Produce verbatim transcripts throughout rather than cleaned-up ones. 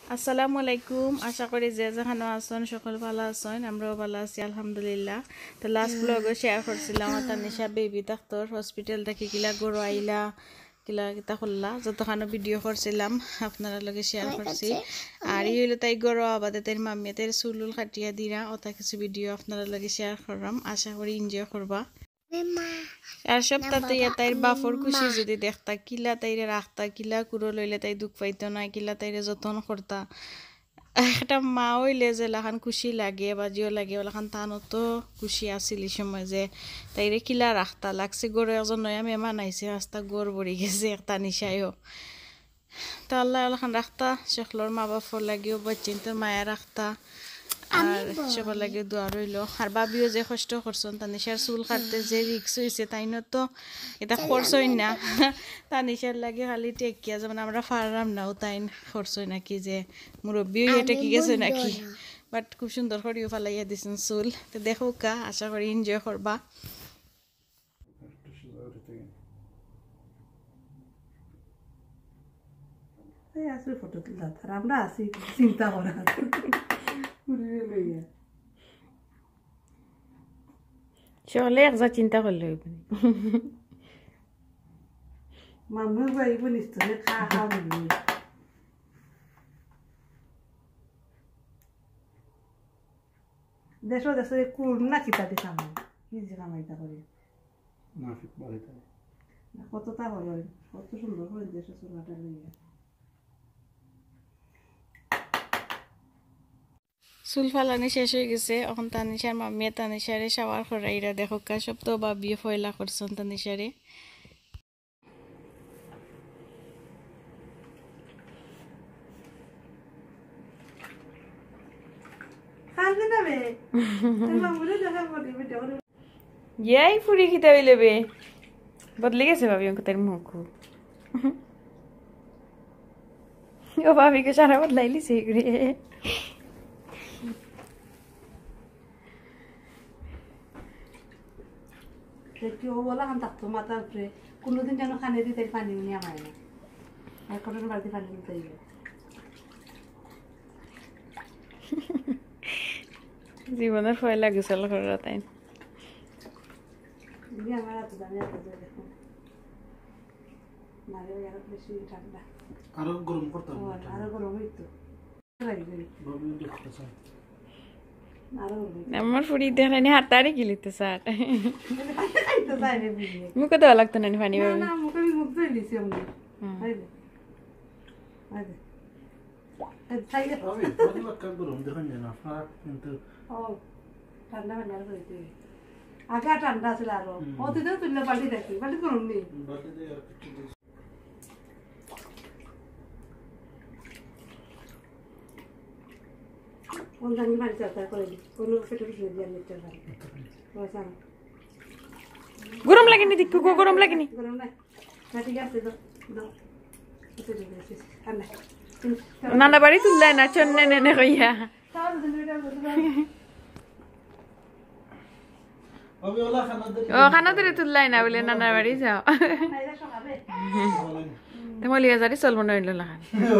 আসসালামু আলাইকুম আশা করি যে যেখানে আছেন সকল ভালো আছেন আমরাও ভালো আছি আলহামদুলিল্লাহ তো লাস্ট ব্লগে শেয়ার করছিলাম তানিশা বেবি ডাক্তার হসপিটাল থেকে কিলা গরু আইলা কিলা কিতা করলা যতখানো ভিডিও করছিলাম আপনারা লগে শেয়ার করছি আর এই হলো তাই গরু আবাদে তাই মাম্মি তাই চুলুল কাটিয়া দিরা ওটা কিছু ভিডিও আপনারা লগে শেয়ার করলাম আশা করি এনজয় করবা আর সপ্তাহতে তাইর বাফর খুশি যদি দেখতা কিলা তাইরে রাখতা কিলা কুড়ো লইলে তাই দুঃখ পাইতো না কিলা তাইরে যত্ন করতা একটা মা হইলে যে লাখান খুশি লাগে বা জিও লাগে ওলাখান তানো তো খুশি আছিল এই সময় যে তাইরে কিলা রাখতা লাগছে গরু একজন নয়া মেহমান আইছে রাস্তা গড় ভরি গেছে একটা নিশায়ও তা আল্লাহ ওলাখান রাখতা শেখলোর মা বাপর লাগিও বাচ্চিনতে মায়া রাখতা আর সবার লাগে দোয়া রইল আর বাবিও যে কষ্ট করছেন তানিশার চুল কাটতে যে রিক্স হয়েছে তাইনো তো এটা খরচই না তানিশার লাগে খালি টেকিয়া যেমন আমরা ফারাম নাও তাই খরচই নাকি যে মুরব্বীও এটা কি গেছে নাকি বাট খুব সুন্দর করিও ফালাইয়া দিছেন চুল তো দেখো কা আশা করি এনজয় করবা ফটো তুলতে আমরা আছি চিন্তা করা চলে একজা চিন্তা করলে মানুষ বাড়িব নিশ্চয় খা খা বলি দেশ দেশে কোন না কিতা দি কামাই কি যে কামাইটা করি কতটা হল কত সুন্দর করে দেশে চলাটা লইয়া চুল ফালানি শেষ হয়ে গেছে এখন তানিশার মাম্মিয়ে তানিশারে শাওয়ার করাইরা দেখো কা সব তো বাবিয়ে ফয়লা করছেন তানিশারে ইয়াই ফুরি খিতা হইলে বে বদলে গেছে ভাবি অঙ্ক তার মুখ ও ভাবিকে সারা বদলাইলি সেই করে কেউ বলা খান থাকতো মাথার উপরে কোনোদিন যেন খানে দিতে পানি নিয়ে আমায় না এখন বাড়িতে পানি নিতে জীবনের ভয় লাগিছিল ঘর তাই আমার এত দামি এত দেখুন বেশি ঠান্ডা আরো গরম করতাম আরো গরম হইতো আমার ফুড়ি দেখানি হাতারে গিলিতে স্যার মুখে দেওয়া লাগতো না পানি ভাবি মুখে মুখ ধুয়ে দিছি আমি আগে ঠান্ডা ছিল আরো অতীতে তুললে বাল্টি দেখি বাল্টি গরম নেই কোন জানি বাড়ি চার করে দিই কোনো ফেটে ফেটে দিয়ে নিতে পারি গরম লাগেনি দিকু গরম লাগেনি গরম না ঠিক আছে নানা বাড়ি তুললাই না চন্নে নেনে কইয়া ও খানা ধরে তুললাই না বলে নানা বাড়ি যাও তোমার লিয়া যারি চলবো না হইল না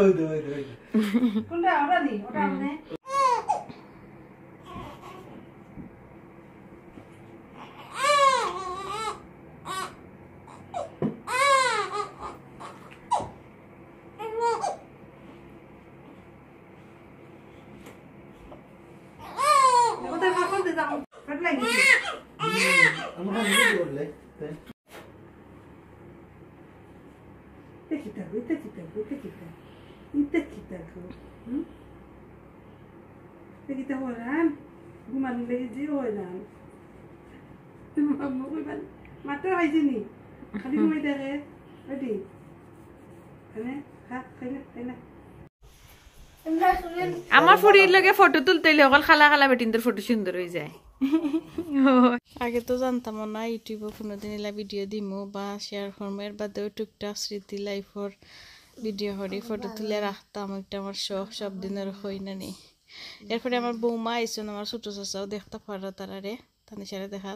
Ita kita, ita kita, ita kita ko. Hmm? Ita kita orang, guman lagi orang. Mamu guman, mata aja nih. Kali gumai deh, adi. Kene, ha, kene, kene. আমার ফুরির লগে ফটো তুলতে হইলে অকল খালা খালা বেটিনদের ফটো সুন্দর হয়ে যায় আগে তো জানতাম না ইউটিউবে কোনোদিন এলা ভিডিও দিমু বা শেয়ার করবো এর বাদেও টুকটাক স্মৃতি লাইফর ভিডিও করি ফটো তুলে রাখতাম একটা আমার শখ সব দিনের হই না নি এরপরে আমার বৌমা আইসন আমার ছোট চাচাও দেখতে পারা তারারে তানিশারে দেখাত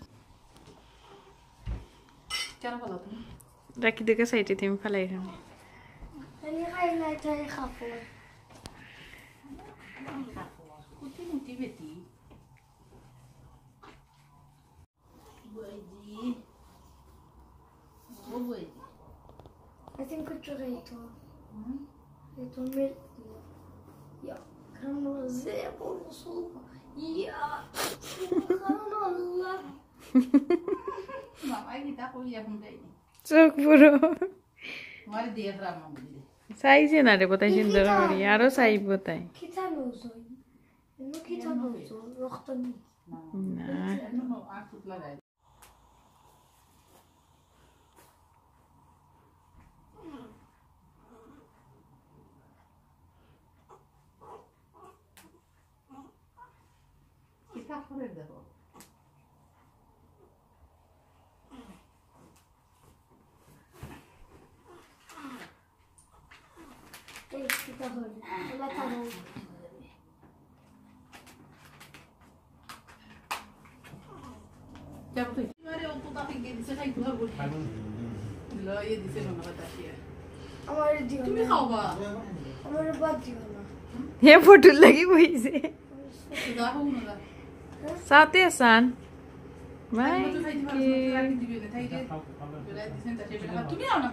রাখি দেখে সাইটে তুমি ফেলাই কুটি মুটি বেটি বইজি ও বইজি I think it's right. It's on me. Ja, kan man se på så? Ja, kan alla. মামা গীতা কই এখন যাই চোখ পুরো মারি দিয়ে রাম দিদি চাইছে না রে কোথায় সুন্দর করি আরো চাইব তাই Kita nuzo. No kita nuzo. Rohtani. না এখনো আকুত লাগাই কিতা করে দেখো Eh, kita hol. Wala taro. যাব তুই আরে ও তো তাকে গিয়ে দিছে খাই তুই বল লয়ে দিছে না কথা শিয়া Amar diyo তুমি na. খাওবা Amar bad diyo na. হে ফটো লাগি বইছে দা হউ না সাথে আসান ভাই তুমি খাইতে পারো রাখি দিবে না তাই রে বেলা দিছেন তা সে বেলা তুমি আও না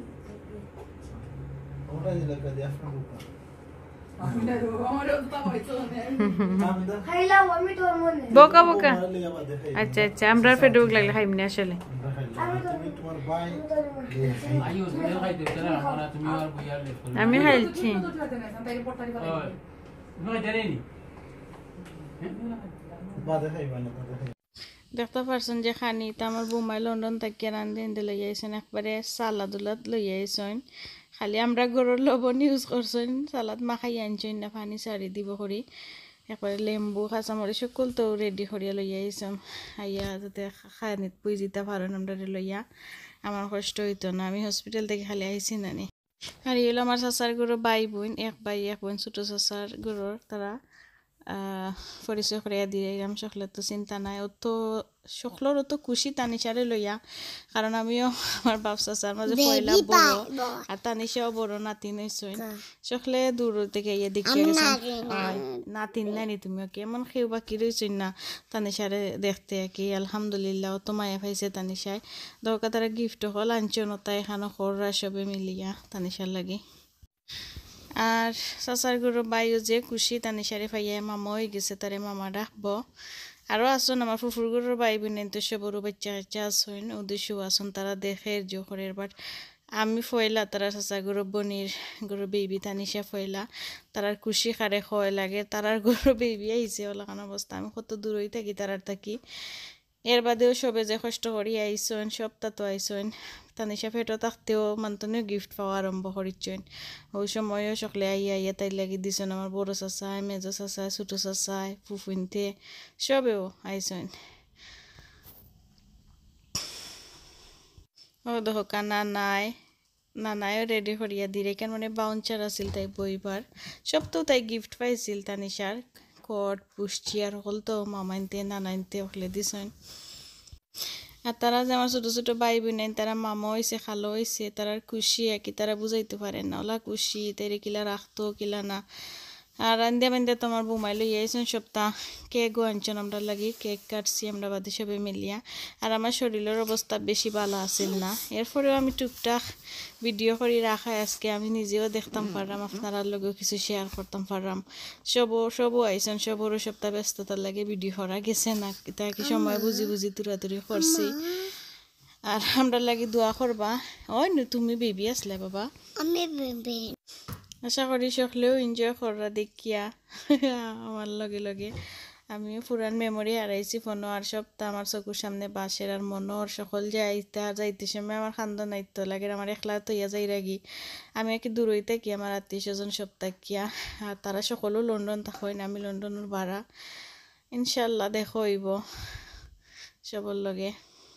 ওটা দিলে কাদি আফরা বুকা আমি না রো আমার তো হইতো না আমি দা Kaila wami to mone. বোকা বোকা মারলে আবার দেখাই আচ্ছা আচ্ছা আমরা ফেডুক লাগলে খাইমনি আসলে তুমি তোমার ভাই আইও তুমি খাইতে চালা আমরা তুমি আর বুইয়ার লে আমি খাইছি তো খাতে না তাই পড়তারি ও পারে তুমি জানেনি বা দেখাই মানে দেখাই দেখতে পারছেন যে খানি তা আমার বোমাই লন্ডন থেকে রান্ধে এনে লই আইছেন একবারে সালাদ উলাদ লই আইছেন খালি আমরা গরুর লবণ ইউজ করছেন সালাদ মাখাই আনছেন না পানি সারি দিব করি একবারে লেম্বু কাঁচামরিচ সকল তো রেডি করিয়া লই আইছাম আইয়া যাতে খানিত পুই দিতে পারেন আমরা লইয়া আমার কষ্ট হইতো না আমি হসপিটাল থেকে খালি আইছি নানি আর এই হলো আমার চাচার গরু বাই বোন এক বাই এক বোন ছোটো চাচার গরুর তারা পরিচয় করিয়া দিয়ে এরম সকলের তো চিন্তা নাই ও তো সকলের তো খুশি তানিশারে লইয়া কারণ আমিও আমার বাপ চাচার মাঝে পয়লা বড় আর তানিশাও বড় নাতিন হইছইন সকলে দূর থেকে ইয়ে দেখিয়ে গেছেন নাতিন নানি তুমিও কেমন খেউ বাকি রইছইন না তানিশারে দেখতে কি আলহামদুলিল্লাহ ও তো মায়া পাইছে তানিশায় দরকার তারা গিফট হল আনছেন তাই এখানে খররা সবে মিলিয়া তানিশার লাগি আর চাচার গরু বাইও যে খুশি তানিশারে ফাইয়া মামা হয়ে গেছে তারে মামা রাখবো আরও আসুন আমার ফুফুর গরুর বাই বোন তো সবরও বাচ্চা কাচ্চা আসুন উদ্দেশ্যও আসুন তারা দেখে জোহরের বাট আমি ফয়লা তারা চাচা গরু বনির গরু বেবি তানিশা ফয়লা তারার খুশি খারে খয় লাগে তারার গরু বেবি আইছে ওলাখান অবস্থা আমি কত দূরই থাকি তারার থাকি এর বাদেও সবে যে কষ্ট করি আইসন সপ্তাহ তো আইসন তানিশা ফেটো থাকতেও মান্তনেও গিফট পাওয়া আরম্ভ করিচ্ছেন ওই সময়ও সকলে আইয়া আইয়া তাই লাগি দিছেন আমার বড় চাচায় মেজো চাচায় ছোটো চাচায় ফুফুনতে সবেও আইসন ও দেখো কানা নাই নানায়ও রেডি করিয়া দিলে কেন মানে বাউন্সার আছিল তাই বইবার সব তো তাই গিফট পাইছিল তানিশার কট পুষ্টি আর সকল তো মামাইনতে নানাইনতে ওখলে দিছেন আর তারা যে আমার ছোটো ছোটো ভাই বোন তারা মামা হয়েছে খালো হয়েছে তারা খুশি আর কি তারা বুঝাইতে পারে না ওলা খুশি তাইরে কিলা রাখতো কিলা না আর রান্ধে বান্ধে তোমার বোমাই লই আইসন সপ্তাহ কেকও আনছেন আমরা লাগি কেক কাটছি আমরা বাদে সবে মিলিয়া আর আমার শরীরের অবস্থা বেশি ভালো আছিল না এরপরেও আমি টুকটাক ভিডিও করে রাখা আজকে আমি নিজেও দেখতাম পারলাম আপনারা লগেও কিছু শেয়ার করতাম পারলাম সবও সবও আইসন সবরও সপ্তাহ ব্যস্ততার লাগে ভিডিও করা গেছে না তাই কি সময় বুঝি বুঝি তুরাতুরি করছি আর আমরা লাগি দোয়া করবা ওই তুমি বেবি আসলে বাবা আমি বেবি আশা করি সকলেও এনজয় করা দেখিয়া আমার লগে লগে আমিও পুরান মেমোরি হারাইছি ফোনও আর সপ্তাহ আমার চকুর সামনে বাসের আর মনোর সকল যাইতে আর যাইতে সময় আমার খান্দন নাইতো লাগে আমার একলা তৈয়া যাই রাগি আমি একে দূরই থাকি আমার আত্মীয় স্বজন সব থাকিয়া আর তারা সকলেও লন্ডন থাকেন আমি লন্ডনের ভাড়া ইনশাল্লাহ দেখো হইব সবর লগে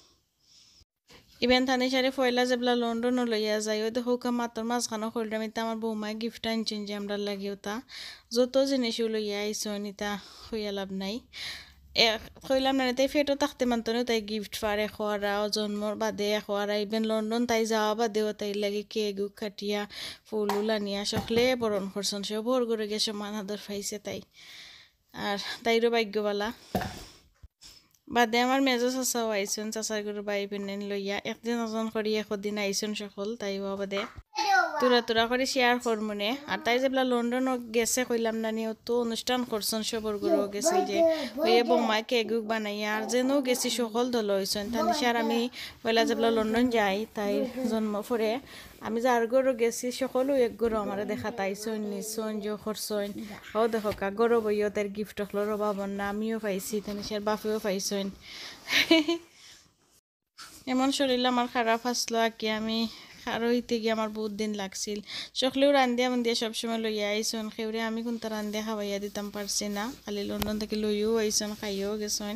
ইভেন তানিশারে ফয়লা যেবলা লন্ডনও লইয়া যায় ওই দেখো মাতর মাঝখানো করলাম এটা আমার বৌমায় গিফট আনছেন যে আমরা লাগেও তা যত জিনিসও লইয়া আইসন এটা হইয়া লাভ নাই কইলাম না তাই ফেটো থাকতে মানতনে তাই গিফট ফারে খোয়ারা জন্মর বাদে খোয়ারা ইভেন লন্ডন তাই যাওয়া বাদেও তাই লাগে কেক উক কাটিয়া ফুল উল আনিয়া সকলে বরণ করছেন সে ভোর করে গেছে মান আদর পাইছে তাই আর তাইরও ভাগ্যবালা বাদে আমার মেজো চাচাও আইসুন চাচার গরু বাই পিনেন লইয়া একদিন ওজন করি একদিন আইসুন সকল তাইও বাদে তুরা তুরা করে শেয়ার করমনে আর তাই যেগুলা লন্ডন গেছে কইলাম না নিও তো অনুষ্ঠান করছেন সবর গরু গেছিল যে ওয়ে বৌমায় কেক বানাইয়া আর যেনও গেছি সকল দল হয়েছেন তানি আর আমি পয়লা যেগুলা লন্ডন যাই তাই জন্ম পরে আমি যার গরু গেছি সকলো এক গরু আমার দেখা তাইছন নিছন যে করছন ও দেখো কা গরু বইও তার গিফট হলো রবাবন না আমিও পাইছি তানি আর বাপেও পাইছন এমন শরীর আমার খারাপ আসলো আর কি আমি আর হইতে গিয়ে আমার বহুত দিন লাগছিল সকলেও রান্ধিয়া মান্দিয়া সবসময় লইয়া আইসন সেউরে আমি কোনটা রান্ধিয়া খাওয়াইয়া দিতাম পারছি না খালি লন্ডন থেকে লইও আইসন খাইও গেছন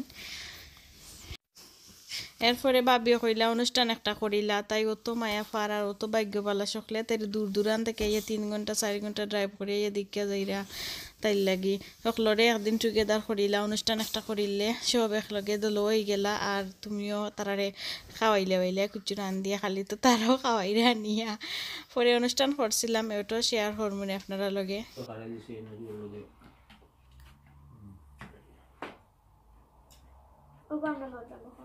এরপরে বাবিও কইলা অনুষ্ঠান একটা করিলা তাই অত মায়া ফার আর অত ভাগ্যবালা সকলে তাই দূর দূরান থেকে ইয়ে তিন ঘন্টা চারি ঘন্টা ড্রাইভ করে ইয়ে দিকে যাইরা তাই লাগি সকলরে একদিন টুগেদার করিলা অনুষ্ঠান একটা করিলে সব একলগে দল হয়ে গেলা আর তুমিও তারারে খাওয়াইলে হইলে কিছু রান দিয়া খালি তো তারাও খাওয়াইরে আনিয়া পরে অনুষ্ঠান করছিলাম এটাও শেয়ার হরমোনে আপনারা লগে ওগো আমরা লজ্জা করব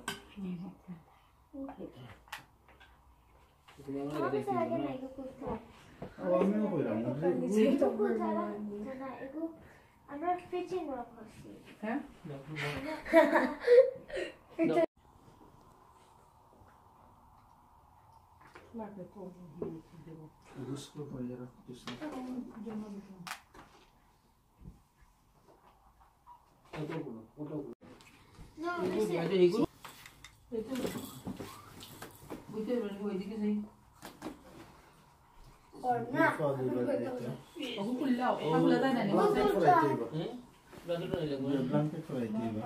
আমি স্যার আগে নাই গো করতে আমিও কইলাম না না এগো আমরা ফিচিং ওয়ার্ক করছি হ্যাঁ লাগে তো দুষ্কো কইরা কিছু No, or not. Blanket fry দিবা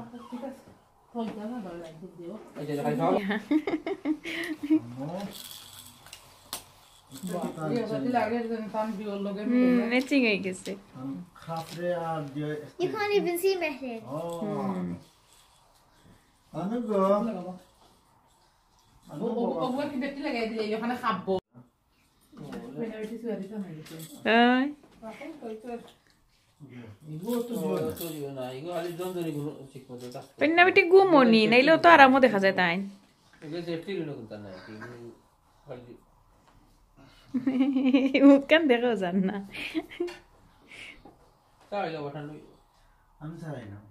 ম্যাচিং হয়ে গেছে খাপরে আর যে You can't even see message. ও আনু গো তাই পেন্নাবিটি ঘুমনি নাইলেও তো আরামও দেখা যায় তাই মুখখান দেখাও যান না আমি ছাড়াই না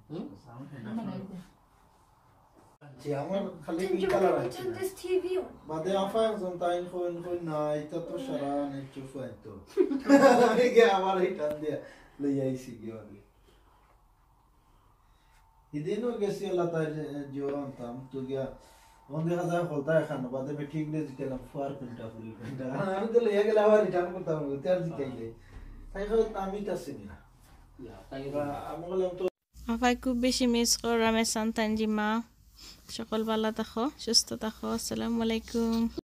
যে আমার খালি কি কালার আছে Turn this T V on. বাদে আফা একজন তাই কোন কোন না এটা তো সারা নেই চুপ তো আমি গে আমার এটা দিয়ে লই আইছি কি বলি ইদিনও গেছি আল্লাহ তাই জোরান তাম তো গিয়া বন্ধে হাজার হলতা খান বাদে মে ঠিক দিয়ে দিলাম ফার পিনটা ফুল পিনটা আমি তো লইয়া গেলে আবার রিটার্ন করতাম তেল দিকাইলে তাই হলো আমি তাসি না আমি বললাম তো আপাই খুব বেশি মিস করামে সান্তানজিমা সকল ভালো থাকো সুস্থ থাকো আসসালামু আলাইকুম